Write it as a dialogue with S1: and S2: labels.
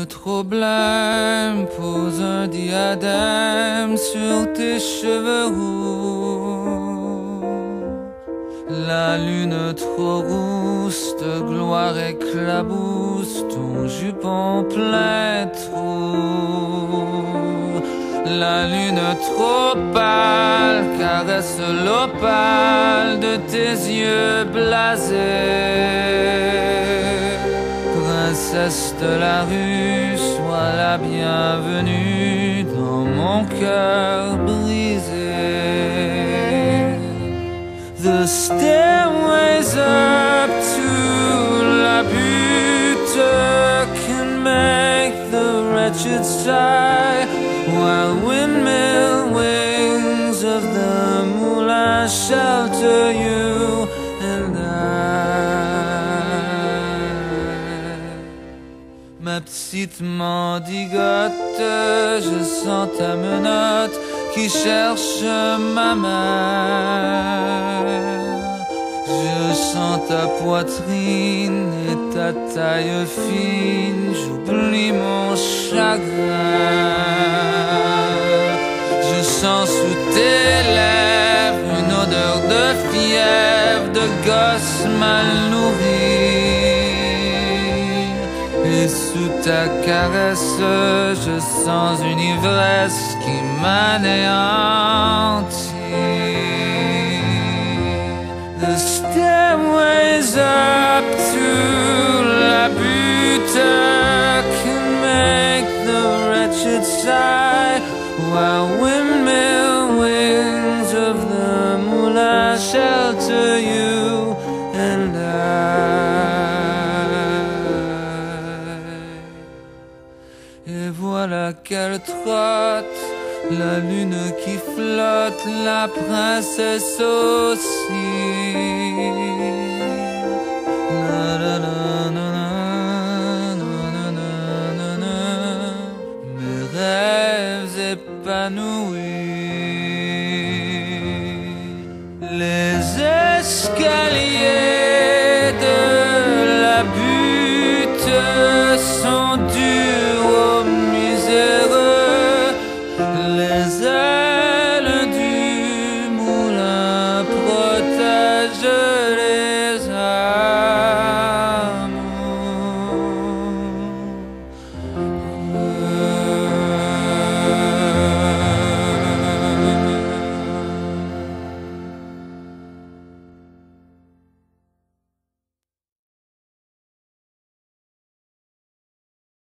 S1: trop blême pose un diadème sur tes cheveux roux. La lune trop rousse de gloire éclabousse ton jupon plein trou. La lune trop pâle caresse l'opale de tes yeux blasés. Princesse de la rue, sois la bienvenue dans mon cœur brisé. The stairways up to la butte can make the wretched sigh, while windmill wings of the moulin shelter you and I. Ma petite mendigote, je sens ta menotte qui cherche ma mère. Je sens ta poitrine et ta taille fine, j'oublie mon chagrin. Je sens sous tes lèvres une odeur de fièvre, de gosse mal nourri. Et sous ta caresse, je sens une ivresse qui m'anéantit. The stairways up to la butte can make the wretched sigh, while windmill wings of the moulin shelter you and I. Et voilà qu'elle trotte, la lune qui flotte, la princesse aussi. Mes rêves épanouis.